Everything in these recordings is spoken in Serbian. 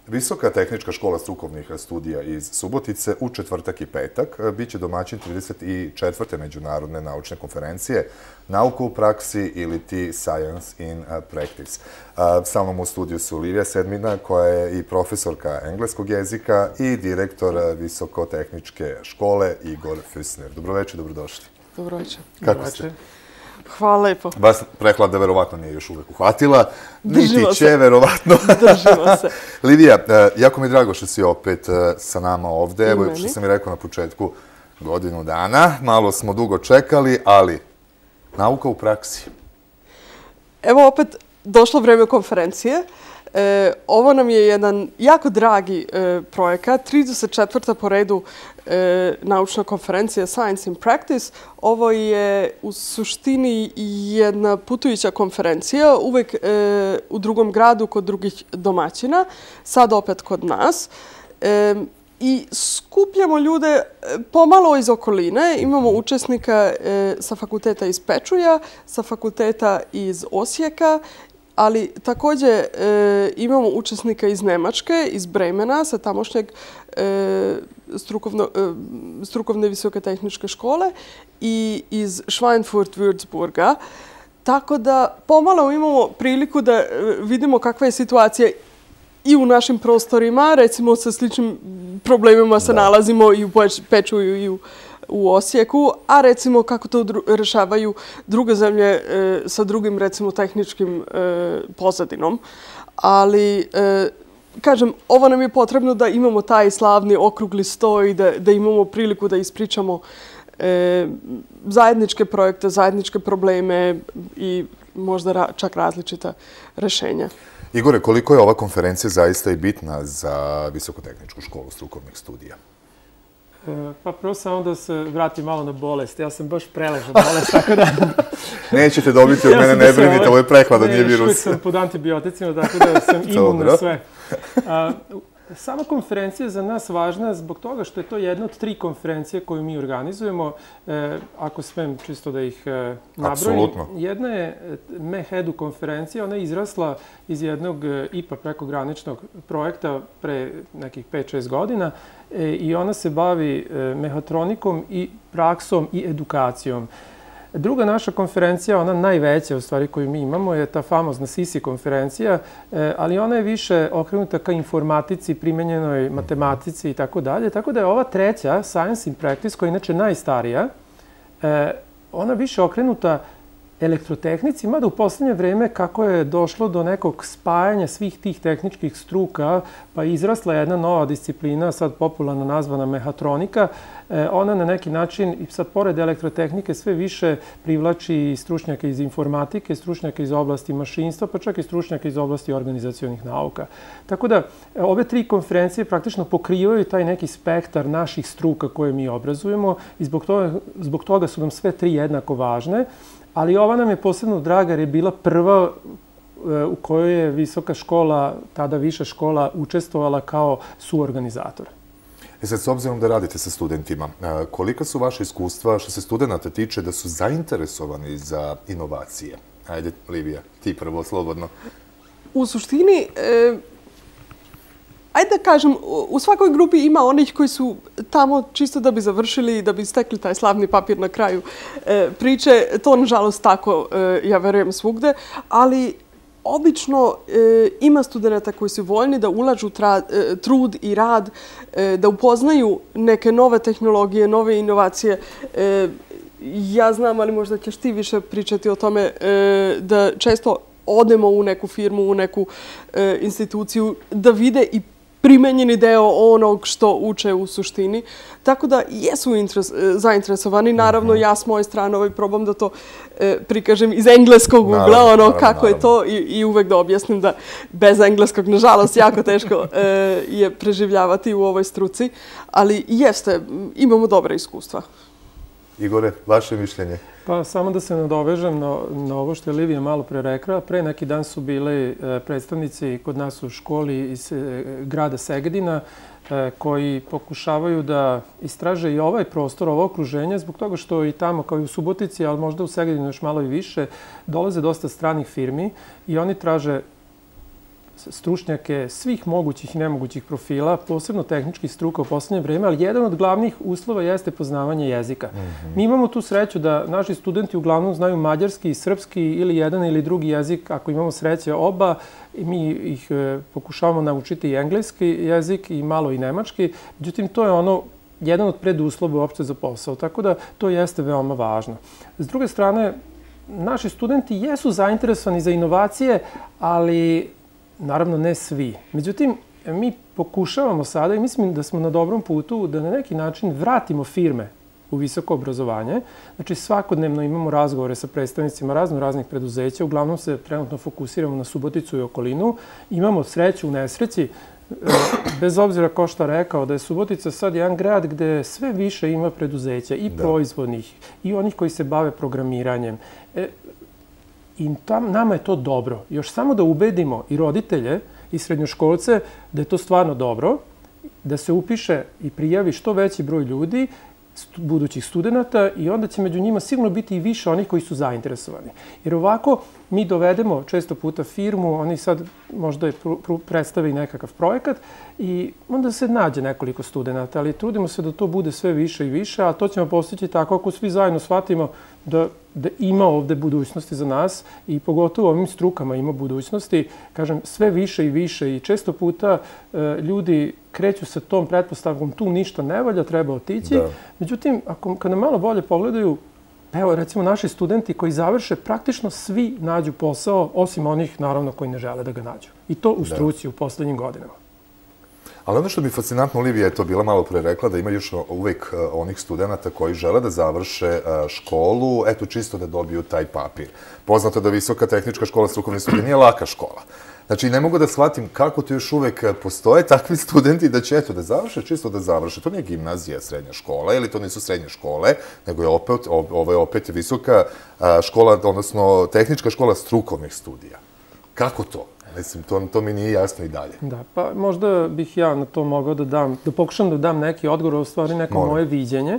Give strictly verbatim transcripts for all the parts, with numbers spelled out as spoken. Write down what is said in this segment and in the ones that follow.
Visoka tehnička škola strukovnih studija iz Subotice u četvrtak i petak biće domaćin trideset četvrte međunarodne naučne konferencije Nauka u praksi ili ti Science in Practice. Sa mnom u studiju su Livija Sedmina, koja je i profesorka engleskog jezika i direktor Visokotehničke škole Igor Füssner. Dobroveče, dobrodošli. Dobroveče. Kako ste? Hvala lepo. Vas prehlada verovatno nije još uvek uhvatila, niti će verovatno. Držimo se. Livija, jako mi je drago što si opet sa nama ovde. Evo što sam i rekao na početku, godinu dana. Malo smo dugo čekali, ali nauka u praksi. Evo opet došlo vreme konferencije. Ovo nam je jedan jako dragi projekat, trideset četvrta po redu naučna konferencija Science in Practice. Ovo je u suštini jedna putujuća konferencija, uvek u drugom gradu kod drugih domaćina, sad opet kod nas. I skupljamo ljude pomalo iz okoline. Imamo učesnika sa fakulteta iz Pečuja, sa fakulteta iz Osijeka, ali također imamo učesnika iz Nemačke, iz Bremena, sa tamošnjeg strukovne visoke tehničke škole i iz Schweinfurt-Würzburga. Tako da pomalo imamo priliku da vidimo kakva je situacija i u našim prostorima. Recimo sa sličnim problemima se nalazimo i u Pečuju i u u Osijeku, a recimo kako to rešavaju druge zemlje sa drugim, recimo, tehničkim pozadinom. Ali, kažem, ovo nam je potrebno da imamo taj slavni okrugli sto i da imamo priliku da ispričamo zajedničke projekte, zajedničke probleme i možda čak različita rešenja. Igore, koliko je ova konferencija zaista i bitna za Visokotehničku školu strukovnih studija? Pa prvo samo da se vratim malo na bolest. Ja sam baš preležao bolest, tako da... Nećete dobiti od mene, ne brinite, ovo je prehlada, nije virus. Ne, još uvijek sam pod antibioticima, tako da sam imun na sve. Sama konferencija je za nas važna zbog toga što je to jedna od tri konferencije koju mi organizujemo. Ako smem čisto da ih nabrojim. Jedna je MEHEDU konferencija. Ona je izrasla iz jednog I P A prekograničnog projekta pre nekih pet šest godina i ona se bavi mehatronikom i praksom i edukacijom. Druga naša konferencija, ona najveća u stvari koju mi imamo, je ta famozna S I S I konferencija, ali ona je više okrenuta ka informatici, primenjenoj matematici i tako dalje. Tako da je ova treća, Science in Practice, koja je inače najstarija, ona više okrenuta elektrotehnici, mada u poslednje vreme kako je došlo do nekog spajanja svih tih tehničkih struka, pa je izrasla jedna nova disciplina, sad popularno nazvana mehatronika. Ona na neki način, sad pored elektrotehnike, sve više privlači stručnjake iz informatike, stručnjake iz oblasti mašinstva, pa čak i stručnjake iz oblasti organizacionih nauka. Tako da ove tri konferencije praktično pokrivaju taj neki spektar naših struka koje mi obrazujemo i zbog toga su nam sve tri jednako važne. Ali ova nam je posebno draga jer je bila prva u kojoj je visoka škola, tada viša škola, učestvovala kao suorganizator. E sad, s obzirom da radite sa studentima, kolika su vaše iskustva što se studenta tiče da su zainteresovani za inovacije? Ajde, Livija, ti prvo, slobodno. U suštini, ajde da kažem, u svakoj grupi ima onih koji su tamo čisto da bi završili i da bi stekli taj slavni papir na kraju priče. To, nažalost, tako, ja verujem, svugde. Ali obično ima studenta koji su voljni da ulažu trud i rad, da upoznaju neke nove tehnologije, nove inovacije. Ja znam, ali možda ćeš ti više pričati o tome, da često odemo u neku firmu, u neku instituciju, da vide i primenjeni deo onog što uče u suštini. Tako da jesu zainteresovani. Naravno, ja s moje strane probam da to prikažem iz engleskog ugla, ono kako je to i uvek da objasnim da bez engleskog, nažalost, jako teško je preživljavati u ovoj struci. Ali jeste, imamo dobre iskustva. Igore, vaše mišljenje? Pa samo da se nadovežem na ovo što je Livija malo pre rekla. Pre neki dan su bili predstavnici kod nas u školi iz grada Segedina koji pokušavaju da istraže i ovaj prostor, ovo okruženje, zbog toga što i tamo, kao i u Subotici, ali možda u Segedinu još malo i više, dolaze dosta stranih firmi i oni traže stručnjake svih mogućih i nemogućih profila, posebno tehničkih struka u poslednje vreme, ali jedan od glavnih uslova jeste poznavanje jezika. Mi imamo tu sreću da naši studenti uglavnom znaju mađarski, srpski ili jedan ili drugi jezik, ako imamo sreće oba, mi ih pokušavamo naučiti i engleski jezik i malo i nemački. Međutim, to je ono jedan od preduslova uopšte za posao, tako da to jeste veoma važno. S druge strane, naši studenti jesu zainteresovani za inovacije, ali naravno ne svi. Međutim, mi pokušavamo sada i mislim da smo na dobrom putu da na neki način vratimo firme u visoko obrazovanje. Znači, svakodnevno imamo razgovore sa predstavnicima razno raznih preduzeća. Uglavnom se trenutno fokusiramo na Suboticu i okolinu. Imamo sreću u nesreći, bez obzira ko šta rekao, da je Subotica sad jedan grad gde sve više ima preduzeća i proizvodnih i onih koji se bave programiranjem. I nama je to dobro. Još samo da ubedimo i roditelje i srednjoškolce da je to stvarno dobro, da se upiše i prijavi što veći broj ljudi, budućih studenta, i onda će među njima sigurno biti i više onih koji su zainteresovani. Jer ovako mi dovedemo često puta firmu, oni sad možda predstave i nekakav projekat i onda se nađe nekoliko studenta, ali trudimo se da to bude sve više i više, a to ćemo postići tako ako svi zajedno shvatimo da ima ovde budućnosti za nas i pogotovo ovim strukama ima budućnosti, kažem, sve više i više i često puta ljudi kreću sa tom pretpostavkom tu ništa ne valja, treba otići. Međutim, kada malo bolje pogledaju, evo, recimo, naši studenti koji završe, praktično svi nađu posao, osim onih, naravno, koji ne žele da ga nađu. I to u struci u poslednjim godinama. Ali ono što mi je fascinantno, Olivija je to bila malo pre rekla, da ima još uvek onih studenta koji žele da završe školu, eto, čisto da dobiju taj papir. Poznato da Visoka tehnička škola strukovne studije nije laka škola. Znači, ne mogu da shvatim kako to još uvek postoje takvi studenti da će, eto, da završe, čisto da završe. To nije gimnazija, srednja škola, ili to nisu srednje škole, nego je opet, ovo je opet Visoka škola, odnosno tehnička škola strukovnih studija. Kako to? Mislim, to mi nije jasno i dalje. Da, pa možda bih ja na to mogao da dam, da pokušam da dam neki odgovor, u stvari neko moje viđenje.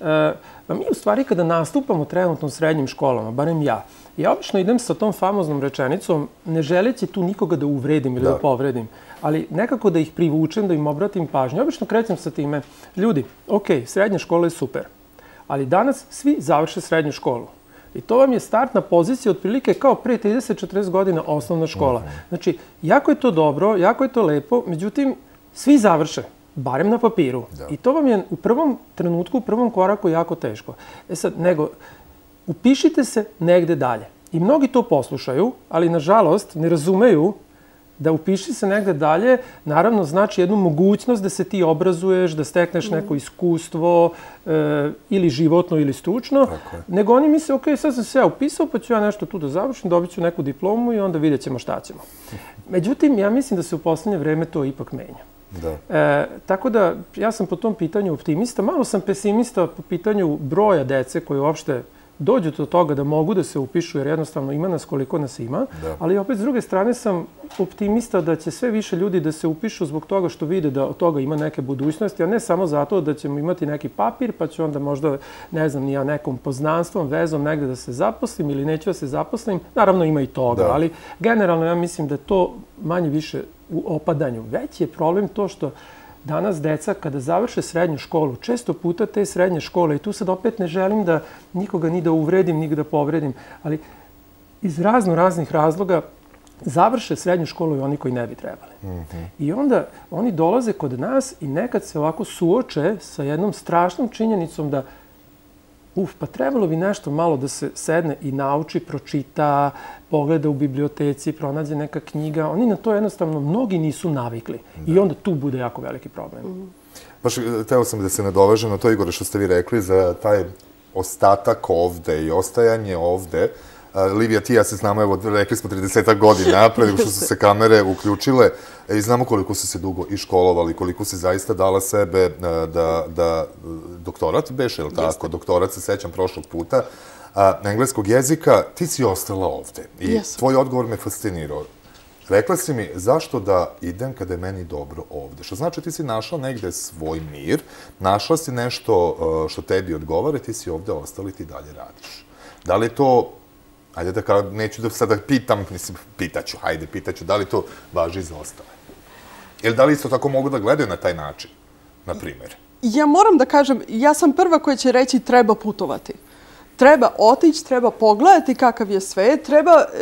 Mi u stvari kada nastupamo trenutno u srednjim školama, barem ja, ja obično idem sa tom famoznom rečenicom, ne želeći tu nikoga da uvredim ili da povredim, ali nekako da ih privučem, da im obratim pažnju. Obično krećem sa time, ljudi, ok, srednja škola je super, ali danas svi završe srednju školu. I to vam je startna pozicija otprilike kao pre trideset do četrdeset godina osnovna škola. Znači, jako je to dobro, jako je to lepo, međutim, svi završe, barem na papiru. I to vam je u prvom trenutku, u prvom koraku jako teško. E sad, nego, upišite se negde dalje. I mnogi to poslušaju, ali nažalost ne razumeju da upiši se negde dalje, naravno znači jednu mogućnost da se ti obrazuješ, da stekneš neko iskustvo ili životno ili stručno, nego oni misle, ok, sad sam se ja upisao, pa ću ja nešto tu da završim, dobit ću neku diplomu i onda vidjet ćemo šta ćemo. Međutim, ja mislim da se u poslednje vreme to ipak menja. Tako da, ja sam po tom pitanju optimista, malo sam pesimista po pitanju broja dece koje uopšte dođu do toga da mogu da se upišu, jer jednostavno ima nas koliko nas ima, ali opet s druge strane sam optimista da će sve više ljudi da se upišu zbog toga što vide da od toga ima neke budućnosti, a ne samo zato da ćemo imati neki papir, pa ću onda možda, ne znam, ni ja nekom poznanstvom, vezom negde da se zaposlim ili neću da se zaposlim. Naravno ima i toga, ali generalno ja mislim da je to manje više u opadanju. Već je problem to što danas deca, kada završe srednju školu, često puta te srednje škole, i tu sad opet ne želim da nikoga ni da uvredim, ni da povredim, ali iz razno raznih razloga završe srednju školu i oni koji ne bi trebali. I onda oni dolaze kod nas i nekad se ovako suoče sa jednom strašnom činjenicom da uf, pa trebalo bi nešto malo da se sedne i nauči, pročita, pogleda u biblioteci, pronađe neka knjiga. Oni na to jednostavno mnogi nisu navikli. I onda tu bude jako veliki problem. Baš teo sam da se nadovežem na to, Igore, što ste vi rekli, za taj ostatak ovde i ostajanje ovde. Livija, ti ja se znamo, evo, rekli smo tridesetak godina, pre nego što su se kamere uključile i znamo koliko su se dugo i školovali, koliko si zaista dala sebe da doktorat beše, ili tako? Doktorat se sećam prošlog puta, engleskog jezika, ti si ostala ovde i tvoj odgovor me fascinirao. Rekla si mi zašto da idem kada je meni dobro ovde. Što znači ti si našla negde svoj mir, našla si nešto što tebi odgovara i ti si ovde ostala i ti dalje radiš. Da li je to Ajde da kao, neću da sada pitam, mislim, pitaću, hajde, pitaću, da li to važi za ostale? Ili da li isto tako mogu da gledaju na taj način, na primjer? Ja moram da kažem, ja sam prva koja će reći treba putovati. Treba otići, treba pogledati kakav je svet, treba e,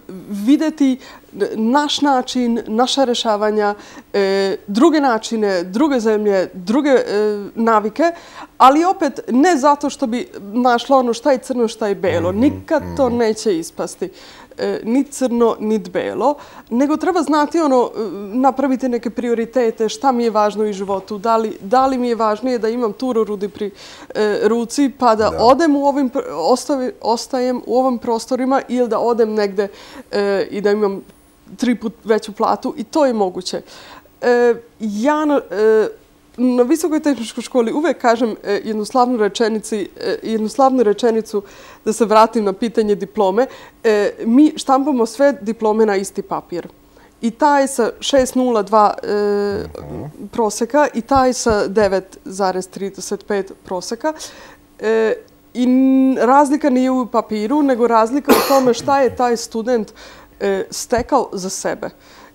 vidjeti naš način, naša rešavanja, e, druge načine, druge zemlje, druge e, navike, ali opet ne zato što bi našla ono šta je crno, šta je belo. Nikad to neće ispasti. E, ni crno, ni belo, nego treba znati ono, napraviti neke prioritete, šta mi je važno u životu, da li, da li mi je važnije da imam turorudi pri e, ruci, pa da, da. odem u ovim, ostavi, ostajem u ovim prostorima ili da odem negde e, i da imam tri put veću platu i to je moguće. E, ja na, e, na Visokoj tehničkoj školi uvek kažem e, jednu slavnu rečenici, e, jednu slavnu rečenicu da se vratim na pitanje diplome. E, mi štampamo sve diplome na isti papir. I taj sa šest nula dva e, proseka i taj sa devet zarez trideset pet proseka. E, I razlika nije u papiru, nego razlika u tome šta je taj student e, stekao za sebe.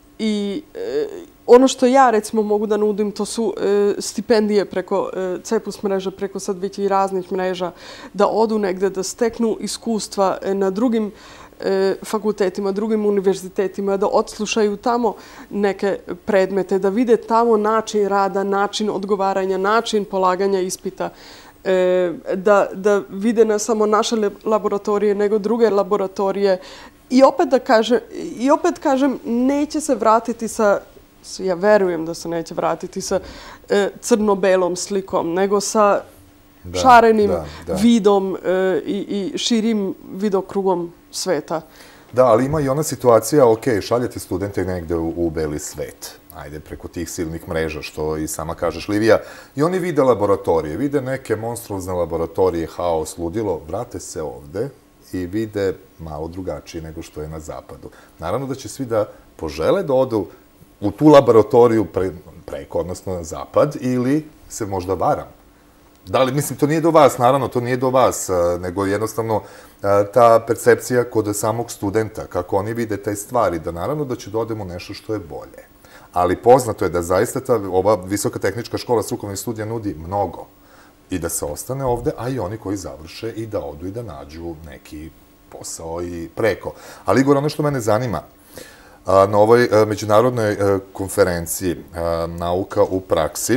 I e, ono što ja recimo mogu da nudim, to su e, stipendije preko e, Cepus mreža, preko sad već i raznih mreža, da odu negde, da steknu iskustva e, na drugim e, fakultetima, drugim univerzitetima, da odslušaju tamo neke predmete, da vide tamo način rada, način odgovaranja, način polaganja ispita, e, da, da vide ne samo naše laboratorije, nego druge laboratorije. I opet da kažem, i opet kažem, neće se vratiti sa, ja verujem da se neće vratiti sa e, crno-belom slikom, nego sa da, šarenim da, da. vidom e, i, i širim vidokrugom sveta. Da, ali ima i ona situacija, ok, šaljete studente negde u, u beli svet, ajde, preko tih silnih mreža, što i sama kažeš, Livija, i oni vide laboratorije, vide neke monstruozne laboratorije, haos, ludilo, vrate se ovde i vide malo drugačije nego što je na zapadu. Naravno da će svi da požele da odu u tu laboratoriju pre, preko, odnosno na zapad, ili se možda varam. Da li, mislim, to nije do vas, naravno, to nije do vas, nego jednostavno ta percepcija kod samog studenta, kako oni vide te stvari, da naravno da će da odemo nešto što je bolje. Ali poznato je da zaista ta, ova Visoka tehnička škola strukovnih studija nudi mnogo i da se ostane ovde, a i oni koji završe i da odu i da nađu neki posao i preko. Ali, Igor, ono što mene zanima, na ovoj međunarodnoj konferenciji Nauka u praksi,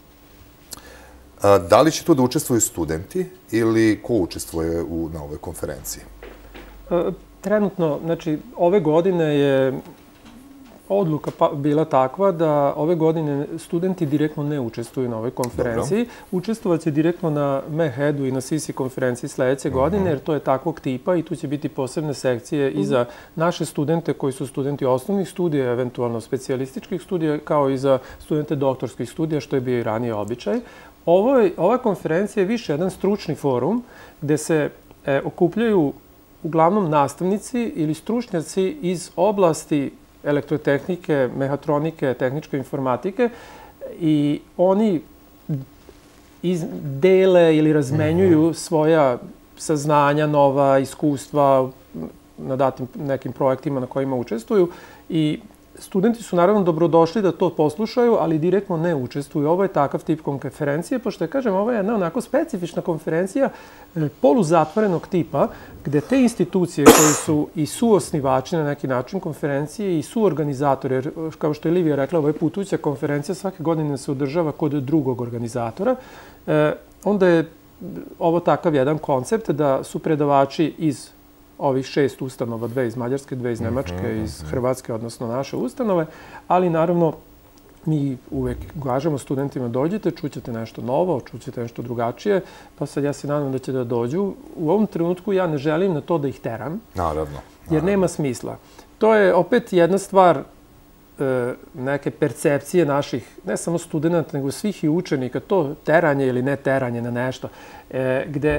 da li će tu da učestvuju studenti ili ko učestvuje u, na ovoj konferenciji? Trenutno, znači, ove godine je odluka pa, bila takva da ove godine studenti direktno ne učestvuju na ovoj konferenciji. Dobro. Učestvovaće direktno na MEHED-u i na SISI konferenciji sljedeće mm-hmm. godine, jer to je takvog tipa i tu će biti posebne sekcije mm-hmm. i za naše studente koji su studenti osnovnih studija, eventualno specijalističkih studija, kao i za studente doktorskih studija, što je bio i ranije običaj. Ovo je, ova konferencija je više jedan stručni forum gde se e, okupljaju uglavnom nastavnici ili stručnjaci iz oblasti elektrotehnike, mehatronike, tehničke informatike i oni iz, dele ili razmenjuju mm-hmm. svoja saznanja, nova iskustva na datim nekim projektima na kojima učestvuju i studenti su naravno dobrodošli da to poslušaju, ali direktno ne učestvuju. Ovo je takav tip konferencije, pošto je, kažem, ovo je jedna onako specifična konferencija poluzatvorenog tipa, gde te institucije koje su i suosnivači na neki način konferencije i suorganizatori, jer kao što je Livija rekla, ovo je putujuća konferencija, svake godine se održava kod drugog organizatora, e, onda je ovo takav jedan koncept da su predavači iz ovih šest ustanova, dve iz Mađarske, dve iz Nemačke, iz Hrvatske, odnosno naše ustanove, ali naravno mi uvek gažemo studentima dođite, čućete nešto novo, čućete nešto drugačije, pa sad ja se nadam da će da dođu. U ovom trenutku ja ne želim na to da ih teram, naravno, jer nema smisla. To je opet jedna stvar e, neke percepcije naših, ne samo studenta, nego svih i učenika, to teranje ili ne teranje na nešto, e, gde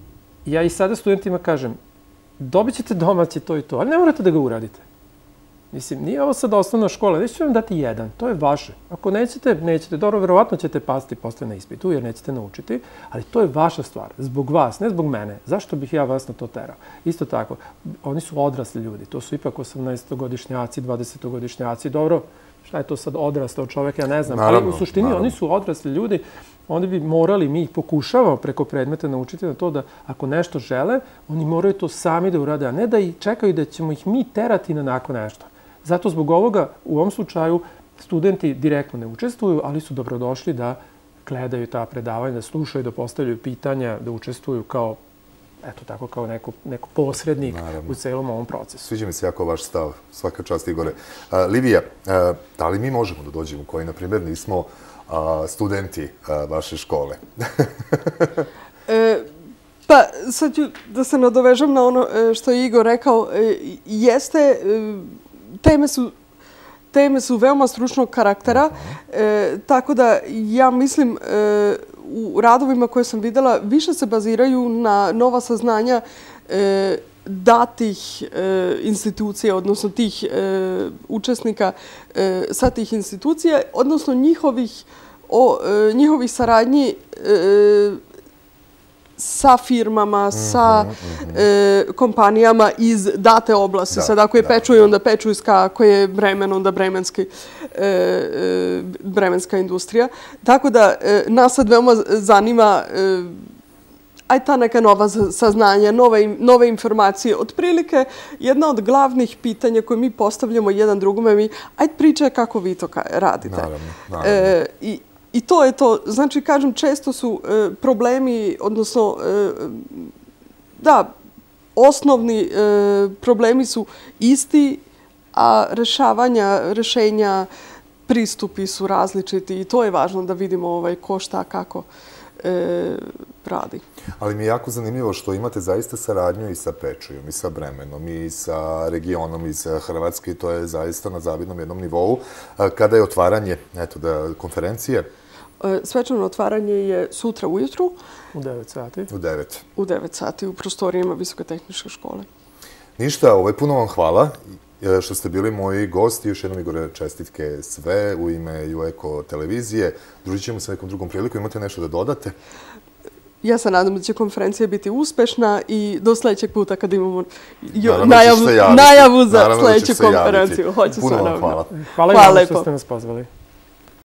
ja i sada studentima kažem, dobit ćete domaći to i to, ali ne morate da ga uradite. Mislim, nije ovo sad osnovna škola, već ću vam dati jedan, to je vaše. Ako nećete, nećete, dobro, verovatno ćete pasti posle na ispitu jer nećete naučiti, ali to je vaša stvar, zbog vas, ne zbog mene. Zašto bih ja vas na to terao? Isto tako, oni su odrasli ljudi, to su ipak osamnaestogodišnjaci, dvadesetogodišnjaci, dobro, šta je to sad odrastao čovek, ja ne znam, ali u suštini oni su odrasli ljudi, oni bi morali, mi ih pokušavamo preko predmeta naučiti na to da ako nešto žele, oni moraju to sami da urade, a ne da i čekaju da ćemo ih mi terati na nakon nešto. Zato zbog ovoga, u ovom slučaju, studenti direktno ne učestvuju, ali su dobrodošli da gledaju ta predavanja, da slušaju, da postavljaju pitanja, da učestvuju kao, eto tako, kao neko, neko posrednik u celom ovom procesu. Sviđa mi se jako vaš stav, svaka čast Igore. Uh, Livija, uh, da li mi možemo da dođemo koji, na primjer, nismo uh, studenti uh, vaše škole? e, pa, sad ću da se nadovežem na ono što je Igor rekao. E, jeste, teme su Teme su veoma stručnog karaktera, e, tako da ja mislim e, u radovima koje sam videla više se baziraju na nova saznanja e, datih e, institucija, odnosno tih e, učesnika e, sa tih institucija, odnosno njihovih, o, e, njihovih saradnji e, sa firmama, sa e, kompanijama iz date oblasti. Sad ako je Pečuj, onda Pečujska, ako je Bremen, onda bremenski, e, e, bremenska industrija. Tako da e, nas sad veoma zanima e, aj ta neka nova saznanja, nove, nove informacije. Otprilike, jedna od glavnih pitanja koje mi postavljamo jedan drugome, mi, aj pričaj kako vi to radite. Naravno, naravno. E, i, I to je to. Znači, kažem, često su e, problemi, odnosno, e, da, osnovni e, problemi su isti, a rešavanja, rešenja, pristupi su različiti i to je važno da vidimo ovaj, ko šta kako e, radi. Ali mi je jako zanimljivo što imate zaista saradnju i sa Pečujom, i sa Bremenom, i sa regionom iz Hrvatske, i to je zaista na zavidnom jednom nivou. Kada je otvaranje, eto, da, konferencije? Svečano otvaranje je sutra ujutru. U devet sati. U devet. U devet sati u prostorijama Visoke tehničke škole. Ništa, ovaj, puno vam hvala što ste bili moji gosti. Još jednom, Igore, čestitke sve u ime Ueko televizije. Družit ćemo se nekom drugom priliku. Imate nešto da dodate? Ja se nadam da će konferencija biti uspešna i do sledećeg puta kad imamo najavu, najavu za sledeću konferenciju. Puno vam hvala. Hvala i vam što ste nas pozvali.